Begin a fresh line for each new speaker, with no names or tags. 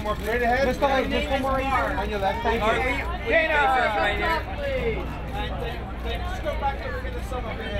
one more. Straight ahead. Just one more on your left. Thank you.
Dana!
Just go back there. We're going to sum up.